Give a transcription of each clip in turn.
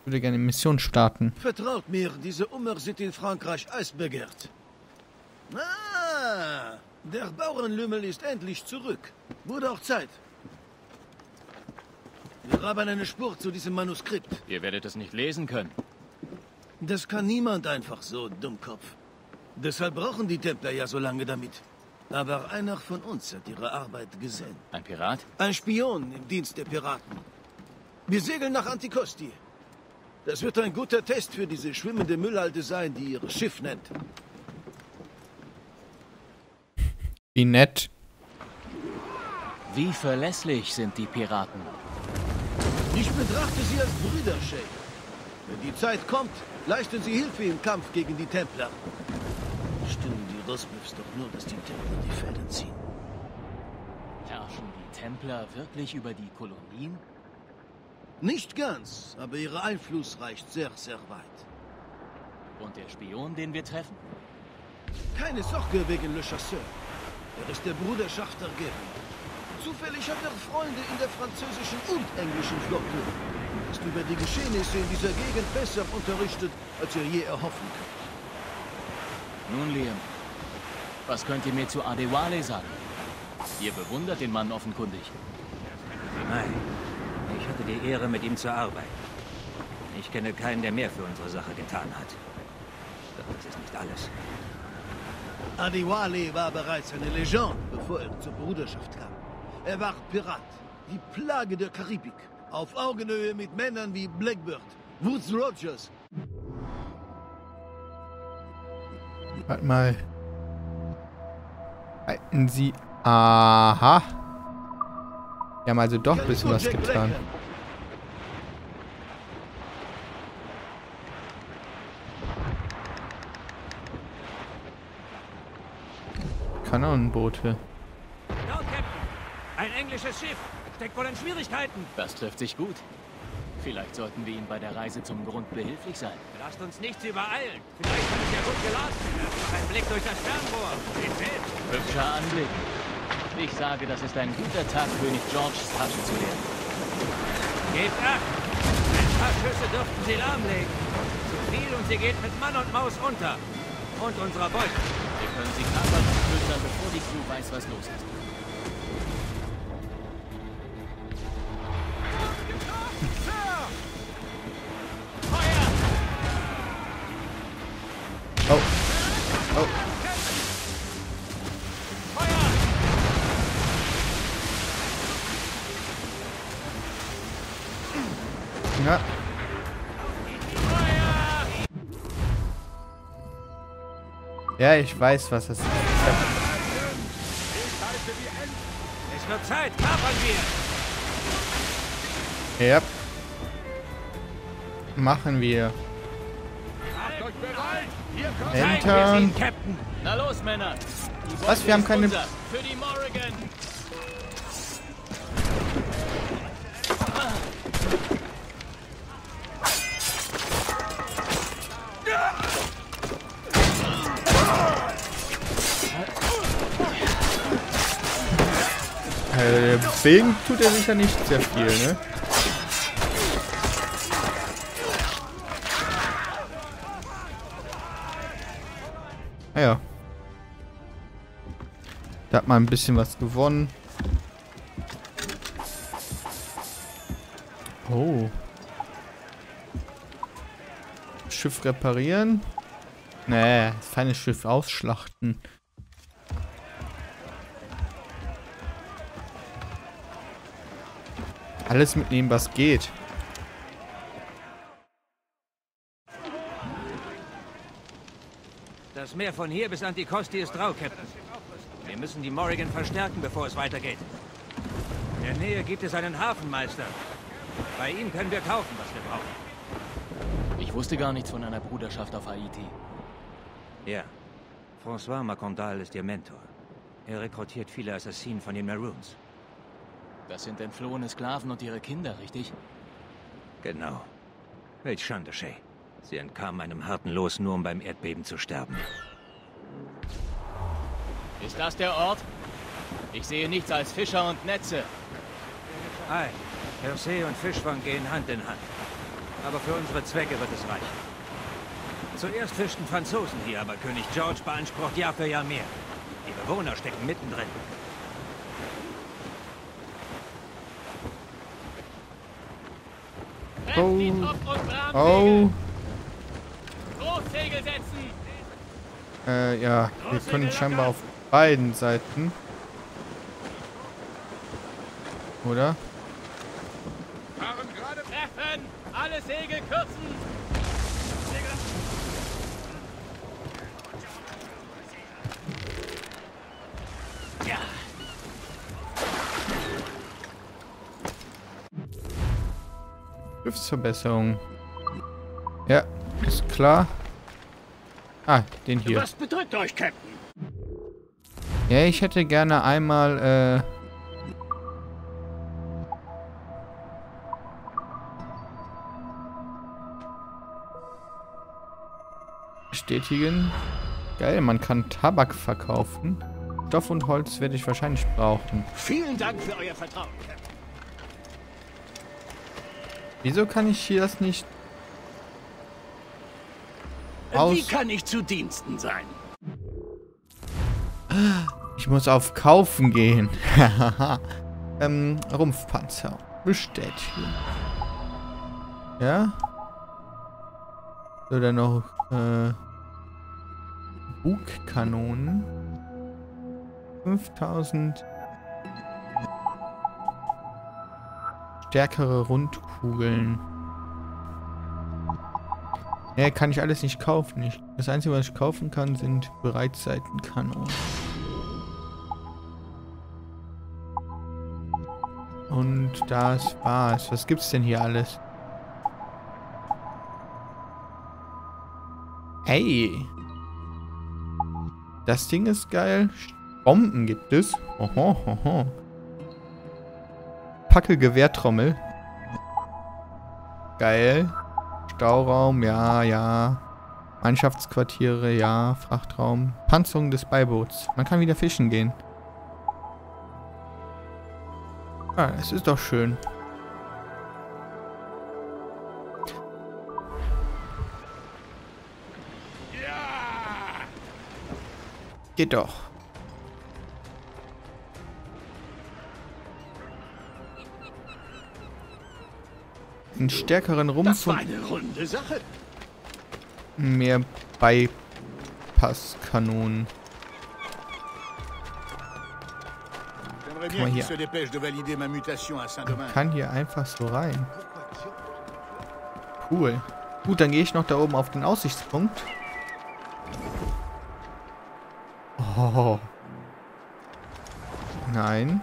Ich würde gerne eine Mission starten. Vertraut mir, diese Ummer sind in Frankreich eisbegehrt. Ah, der Bauernlümmel ist endlich zurück. Wurde auch Zeit. Wir haben eine Spur zu diesem Manuskript. Ihr werdet es nicht lesen können. Das kann niemand einfach so, Dummkopf. Deshalb brauchen die Templer ja so lange damit. Aber einer von uns hat ihre Arbeit gesehen. Ein Pirat? Ein Spion im Dienst der Piraten. Wir segeln nach Anticosti. Das wird ein guter Test für diese schwimmende Müllhalde sein, die ihr Schiff nennt. Wie nett. Wie verlässlich sind die Piraten? Ich betrachte sie als Brüder, Shay. Wenn die Zeit kommt, leisten sie Hilfe im Kampf gegen die Templer. Stimmen die Rosbifs doch nur, dass die Templer die Fäden ziehen. Herrschen die Templer wirklich über die Kolonien? Nicht ganz, aber ihr Einfluss reicht sehr, sehr weit. Und der Spion, den wir treffen? Keine Sorge wegen Le Chasseur. Er ist der Bruderschaft der Geren. Zufällig hat er Freunde in der französischen und englischen Flotte. Ist über die Geschehnisse in dieser Gegend besser unterrichtet, als ihr je erhoffen könnt. Nun, Liam, was könnt ihr mir zu Adewale sagen? Ihr bewundert den Mann offenkundig. Nein, ich hatte die Ehre, mit ihm zu arbeiten. Ich kenne keinen, der mehr für unsere Sache getan hat. Doch das ist nicht alles. Adewale war bereits eine Legende, bevor er zur Bruderschaft kam. Er war Pirat, die Plage der Karibik. Auf Augenhöhe mit Männern wie Blackbeard, Woodes Rogers. Warte mal. Halten Sie... Aha. Wir haben also doch ein bisschen was getan. Kanonenboote. Dort, Captain! Ein englisches Schiff! Steckt wohl in Schwierigkeiten! Das trifft sich gut. Vielleicht sollten wir ihm bei der Reise zum Grund behilflich sein. Lasst uns nichts übereilen! Vielleicht hat es ja gut gelassen! Ein Blick durch das Fernrohr! Seht selbst! Hübscher Anblick. Ich sage, das ist ein guter Tag, König Georges Tasche zu leeren. Gebt acht! Ein paar Schüsse dürften sie lahmlegen. Zu viel und sie geht mit Mann und Maus unter. Und unserer Beute. Wir können sie kapern und plündern, bevor die Crew weiß, was los ist. Oh. Oh. Ja. Ja, ich weiß, was das ist. Es wird Zeit, kapern wir! Ja. Machen wir. Entern. Captain! Na los, Männer! Die Was? Wir haben keine... Unser. Für die Morrigan! Deswegen tut er sicher nicht sehr viel, ne? Naja. Da hat man ein bisschen was gewonnen. Oh. Schiff reparieren? Nee, das feine Schiff ausschlachten. Alles mitnehmen, was geht. Das Meer von hier bis Anticosti ist rau, Captain. Wir müssen die Morrigan verstärken, bevor es weitergeht. In der Nähe gibt es einen Hafenmeister. Bei ihm können wir kaufen, was wir brauchen. Ich wusste gar nichts von einer Bruderschaft auf Haiti. Ja. François Macondal ist ihr Mentor. Er rekrutiert viele Assassinen von den Maroons. Das sind entflohene Sklaven und ihre Kinder, richtig? Genau. Welch Schande, Shay. Sie entkamen einem harten Los, nur um beim Erdbeben zu sterben. Ist das der Ort? Ich sehe nichts als Fischer und Netze. Ei, Percé und Fischfang gehen Hand in Hand. aber für unsere Zwecke wird es reichen. Zuerst fischten Franzosen hier, aber König George beansprucht Jahr für Jahr mehr. Die Bewohner stecken mittendrin. Oh. Großsegel setzen! Ja, wir können scheinbar auf beiden Seiten. Oder? Fahren gerade treffen! Alle Segel kürzen! Ja. Schiffsverbesserung. Ja, ist klar. Ah, den hier. Was bedrückt euch, Captain? Ja, ich hätte gerne einmal, bestätigen. Geil, man kann Tabak verkaufen. Stoff und Holz werde ich wahrscheinlich brauchen. Vielen Dank für euer Vertrauen, Captain. Wieso kann ich hier das nicht Wie kann ich zu Diensten sein? Ich muss auf Kaufen gehen. Rumpfpanzer. Bestätigen. Ja? Oder noch, Bugkanonen. 5000. Stärkere Rundkugeln. Ja, kann ich alles nicht kaufen. Das Einzige, was ich kaufen kann, sind Breitseitenkanonen. Und das war's. Was gibt's denn hier alles? Hey! Das Ding ist geil. Bomben gibt es. Oho, oho. Packelgewehrtrommel. Geil. Stauraum, ja, ja. Mannschaftsquartiere, ja. Frachtraum. Panzerung des Beiboots. Man kann wieder fischen gehen. Ah, es ist doch schön. Ja! Geht doch. Einen stärkeren Rumpf Das war und eine runde Sache. mehr Bypasskanonen. J'aimerais mal bien hier. qu'il se dépêche de valider ma mutation à Saint-Domingue. Kann hier einfach so rein. Cool. Gut, dann gehe ich noch da oben auf den Aussichtspunkt. Oh. Nein.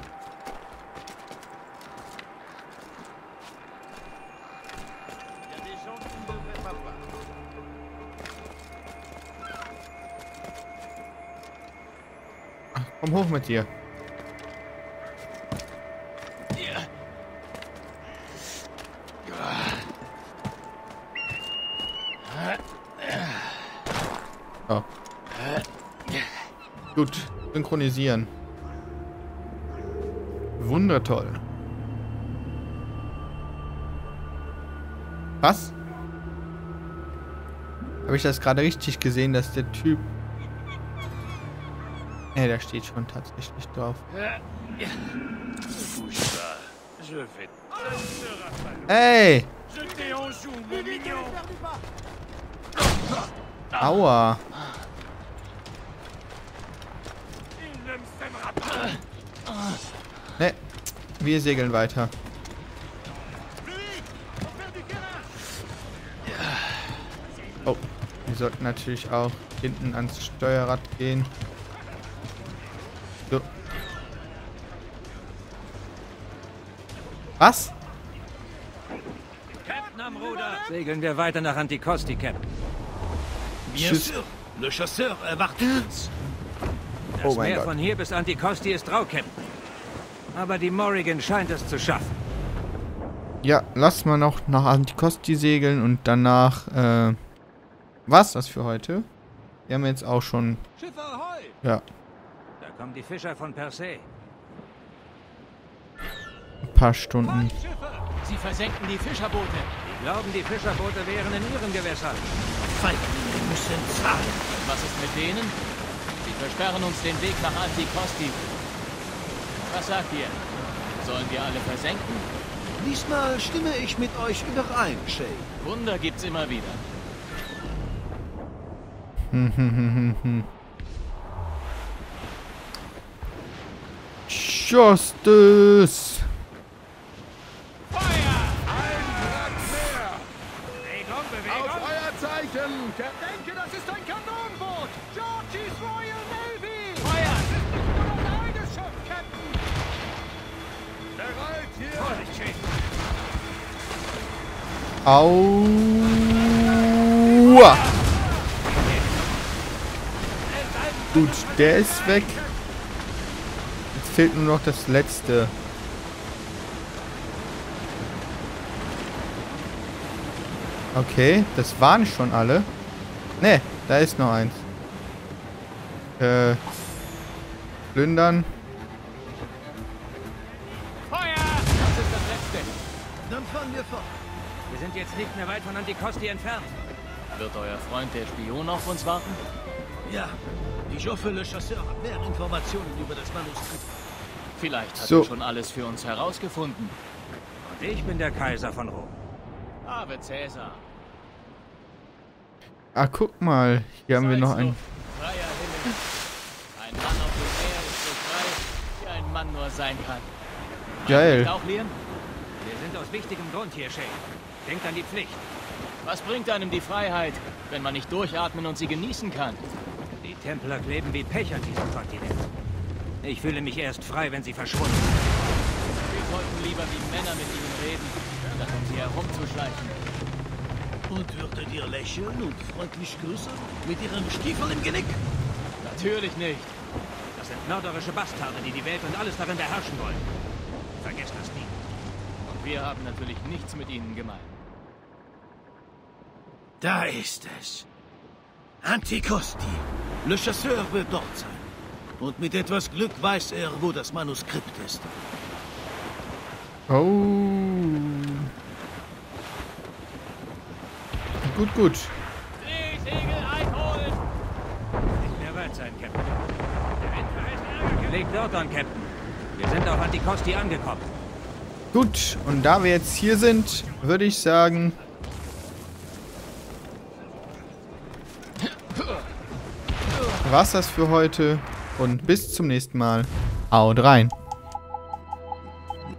Ach, komm hoch mit dir. Oh. Gut, synchronisieren. Wundertoll. Was? Habe ich das gerade richtig gesehen, dass der Typ... Ne, da steht schon tatsächlich drauf. Ey! Aua! Ne, wir segeln weiter. Oh, wir sollten natürlich auch hinten ans Steuerrad gehen. So. Was? Captain am Ruder! Segeln wir weiter nach Anticosti, Captain. Bien Tschüss. sûr, le chasseur erwartet uns. Das Oh mein Meer Gott. von hier bis Anticosti ist rau, Captain. Aber die Morrigan scheint es zu schaffen. Ja, lass mal noch nach Anticosti segeln und danach, war's das für heute? Wir haben jetzt auch schon, Schiffe ahoi! ja, Da kommen die Fischer von Persée. ein paar Stunden. Schiffe! Sie versenken die Fischerboote. Die Glauben, die Fischerboote wären in ihren Gewässern. Feiglinge müssen zahlen. Und was ist mit denen? Sie versperren uns den Weg nach Anticosti. Was sagt ihr? Sollen wir alle versenken? Diesmal stimme ich mit euch überein, Shay. Wunder gibt's immer wieder. Justice! Bewegung! Auf euer Zeichen! Denke, das ist ein Kanonenboot! Georgie's Royal Navy! Feuer! Das ist Schiff, Captain! Bereit hier! Vorsicht, Shay! Aua! Gut, der ist weg. Jetzt fehlt nur noch das letzte. Okay, das waren schon alle. Ne, da ist noch eins. Plündern. Feuer! Das ist das Letzte. Dann fahren wir fort. Wir sind jetzt nicht mehr weit von Anticosti entfernt. Wird euer Freund der Spion auf uns warten? Ja, ich hoffe, Le Chasseur hat mehr Informationen über das Manuskript. Vielleicht hat So. er schon alles für uns herausgefunden. Und ich bin der Kaiser von Rom. Ave Caesar. Ah, guck mal. Hier haben wir noch einen. Freier Himmel. Ein Mann auf dem Meer ist so frei, wie ein Mann nur sein kann. Geil. Auch Liam? Wir sind aus wichtigem Grund hier, Shay. Denkt an die Pflicht. Was bringt einem die Freiheit, wenn man nicht durchatmen und sie genießen kann? Die Templer kleben wie Pech an diesem Kontinent. Ich fühle mich erst frei, wenn sie verschwunden sind. Wir sollten lieber wie Männer mit ihnen reden, statt um sie herumzuschleichen. Und würdet ihr lächeln und freundlich grüßen? Mit ihrem Stiefel im Genick? Natürlich nicht. Das sind mörderische Bastarde, die die Welt und alles darin beherrschen wollen. Vergesst das nie. Und wir haben natürlich nichts mit ihnen gemein. Da ist es. Anticosti. Le Chasseur wird dort sein. Und mit etwas Glück weiß er, wo das Manuskript ist. Oh. Gut, gut. Seesegel einholen! Nicht mehr weit sein, Captain. Der Wind verheißt Ärger. Legt dort an, Captain. Wir sind auf Anticosti angekommen. Gut, und da wir jetzt hier sind, würde ich sagen... war's das für heute und bis zum nächsten Mal. Haut rein.